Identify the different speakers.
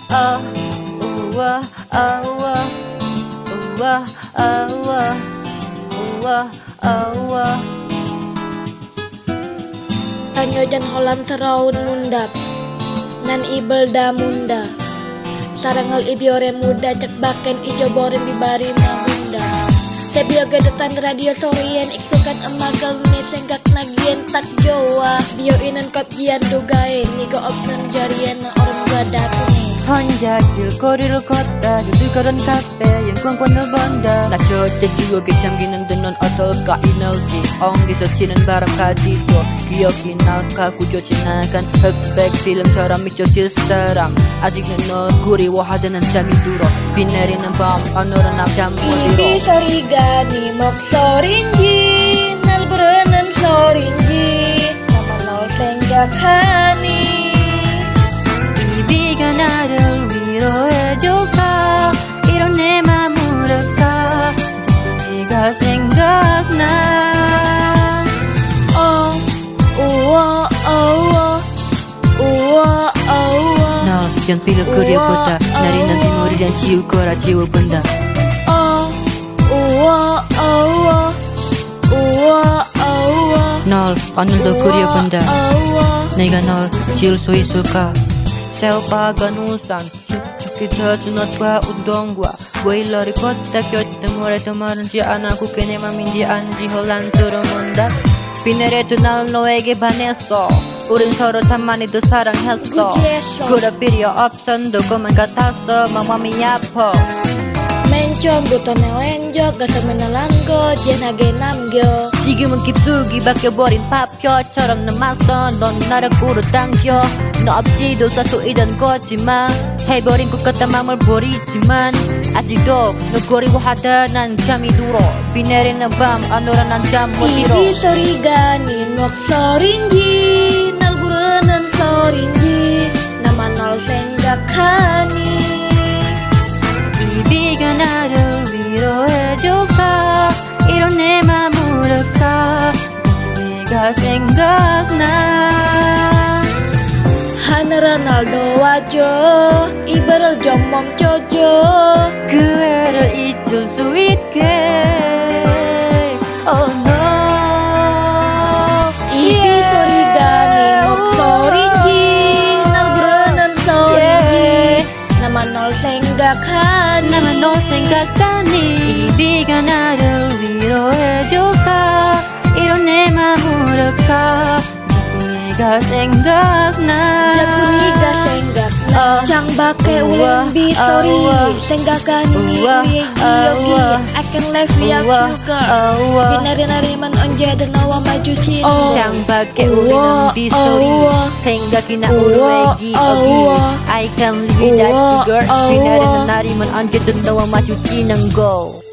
Speaker 1: Tanyo jan holan teraun mundap nan ibel da munda sarangal ibiore muda cek baken ijo boren bibari mabunda sebio gedetan radio sorien iksukan emagal ni senggak nagien tak jowa bio inan kop jian dugae nigo opnan jarian orang gadakune
Speaker 2: 혼자 길거리를 걷다 두들거린 카페 영광권을 본다 나 저때 기억에 잠기는 듯 넌 어떨까 이너지 엉겨서 치는 바람까지도 기억이 날까 구조 지나간 흑백 필름처럼 미쳐질 사람 아직은 널 그리워하자는 잠이 들어 비 내리는 밤 어느런 남자 어디로
Speaker 1: Ibi sorigani mok sorinji nal berenan sorinji nama nol senggakani
Speaker 2: 비가 나를 위로해줄까 이런 내 맘을 할까 네가 생각나 너 연필을 그려보다 내리는 빗물이란 지울 거라 지워본다 널 오늘도 그려본다 내가 널 지울 수 있을까 새우박은 우산 축축히 젖은 옷과 운동과 보일러를 걷다 꼈다 뭐래도 말은지 안 하고 그내 맘인지 아는지 혼란스러운다 비 내려도 날 너에게 반했어 우린 서로 참 많이도 사랑했어 그럴 필요 없어 누구만 같았어 마음이 아파
Speaker 1: Mencom buton에 왼쪽 가서 맨날한 거 jenage 남겨
Speaker 2: 지금은 깊숙이 바뀌어버린 밥혀처럼 남았어 넌 나를 끌어당겨 너 없이도 사투이던 거지만 해버린 것 같다 맘을 버리지만 아직도 너 그리워하다 난 잠이 들어 비 내리는 밤 어느라 난 잠 못 들어
Speaker 1: Ibi sorigani nok sorinji nal burenan sorinji nama nol senggakani
Speaker 2: 비가 나를 위로해줄까 이런 내 맘을 할까 네가 생각나
Speaker 1: 하늘아 날 도와줘 이별을 좀 멈춰줘
Speaker 2: 그 애를 잊을 수 있게 Oh no
Speaker 1: Ibi sorigani nok sorinji nal burenan sorinji nama nol senggakani
Speaker 2: 나만 너 생각하니 이 비가 나를 위로해줄까 이런 내 맘을 할까 네가 생각나
Speaker 1: Jakuniga senggakna Jang bake ulin bi sorry senggakani uye yogi I can live without you girl Binari-nari man onje dan nawa maju cini
Speaker 2: 장밖에 우리는 빗소리 생각이 나 울외기 I can live without you girl 비 내리는 날이면 언제든 너와 마주치는 거